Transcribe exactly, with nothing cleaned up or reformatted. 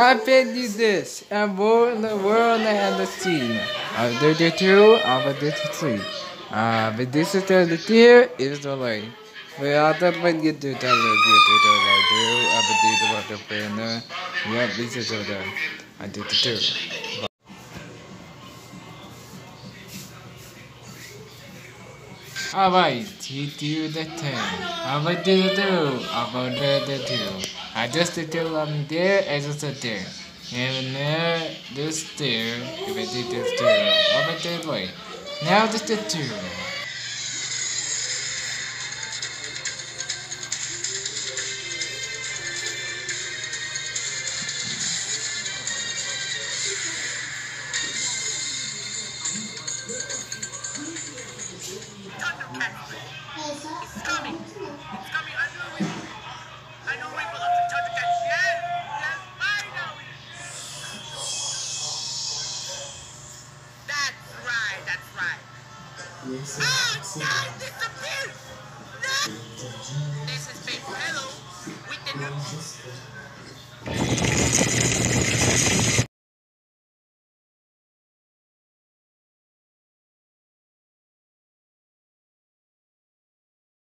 I bet you this. A world, the world and the scene. Of the two, of the three. Uh, but this is the tier is the way. We are the way you do the you do the like do. I bet you the water planner. Yeah, this is the I did the two. Alright, you do the ten. I will do the two. I will do the two. I just the two um there as just the there. And there this there. If I did this there, I will do the way. Now just the two. It's coming! It's coming! I know it! I know it belongs to Thundercats! Yes! Yes! I know it! That's right! That's right! Oh! No! Disappeared! No! This is Baby Hello with the new...